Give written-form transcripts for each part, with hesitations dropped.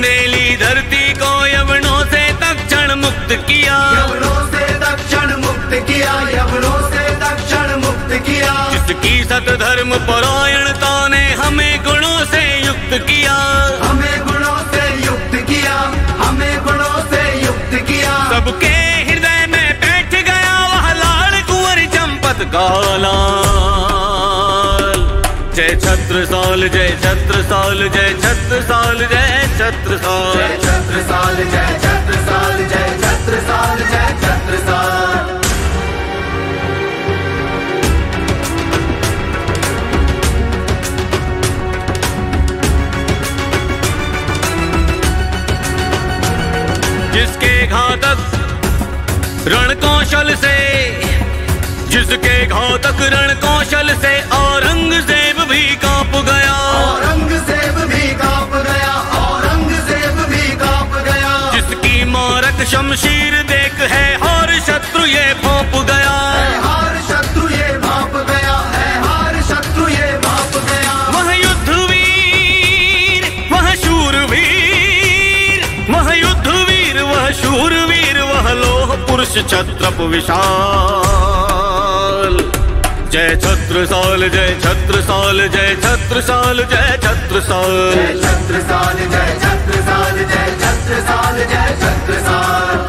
बुंदेली धरती को यवनों से तक्षण मुक्त किया, यवनों से तक्षण मुक्त किया, यवनों से तक्षण मुक्त किया। जिसकी सतधर्म परायणता ने हमें गुणों से युक्त किया, हमें गुणों से युक्त किया, हमें गुणों से युक्त किया। सबके हृदय में बैठ गया वह लाल कुंवर चंपत का लाल। जय छत्रसाल जय छत्रसाल जय छत्रसाल जय छत्रसाल, जय छत्रसाल जय छत्रसाल जय छत्रसाल जय छत्रसाल। जिसके घातक रण कौशल से, जिसके घातक रण कौशल से औरंगजेब भी कांप गया, औरंगजेब भी कांप गया, औरंगजेब भी कांप गया। जिसकी मारक शमशीर देख है और शत्रु ये भांप गया, हार शत्रु ये भांप गया है, हार शत्रु ये भांप गया। वह युद्धवीर वह शूरवीर, वह युद्धवीर वह शूरवीर, वह लोह पुरुष क्षत्रप विशाल। जय छत्रसाल जय छत्रसाल जय छत्रसाल जय छत्रसाल, जय छत्रसाल जय छत्रसाल जय छत्रसाल जय छत्रसाल।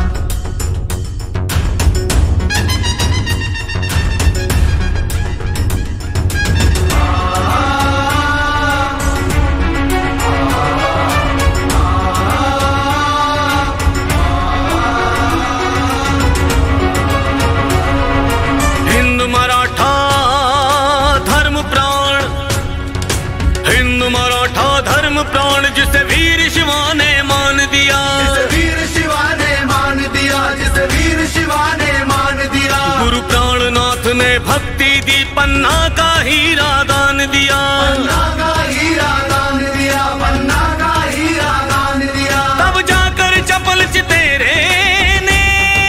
प्राण जिसे वीर शिवा ने मान दिया, जिसे वीर शिवा ने मान दिया, जिसे वीर शिवा ने मान दिया। गुरु प्राणनाथ ने भक्ति दी, पन्ना का हीरा दान दिया, पन्ना का हीरा दान दिया, पन्ना का हीरा दान दिया। तब जाकर चपल चितेरे ने,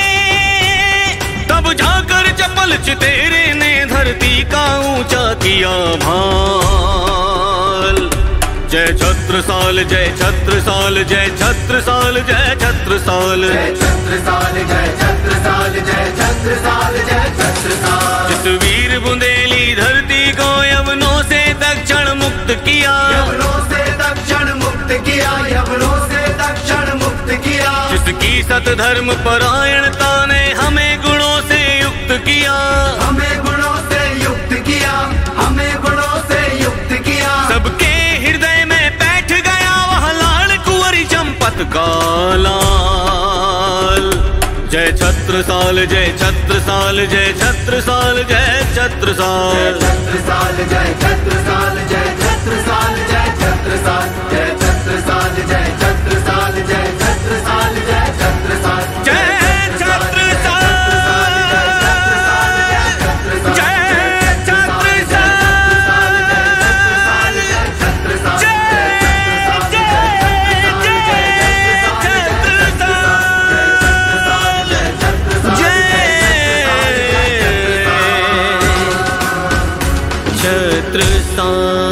तब जाकर चपल चितेरे ने धरती का ऊंचा किया भाल। जय छत्रसाल जय छत्रसाल जय छत्रसाल जय छत्रसाल, जय छत्रसाल जय छत्रसाल जय छत्रसाल जय छत्रसाल। जिस वीर बुंदेली धरती को यवनों से तक्षण मुक्त किया, यवनों से तक्षण मुक्त किया, यवनों से तक्षण मुक्त किया। जिसकी सतधर्म परायणता ने हमें गुणों से युक्त किया, हमें गुणों से युक्त किया, हमें गुणों से युक्त किया। सबके हृदय में बैठ गया वह लाल कुंवर चंपत का लाल। जय छत्रसाल जय छत्रसाल जय छत्रसाल जय छत्रसाल, जय छत्रसाल जय छत्रसाल जय छत्रसाल जय छत्रसाल, जय छत्रसाल जय छत्रसाल जय छत्रसाल जय छत्रसाल, जय छत्रसाल।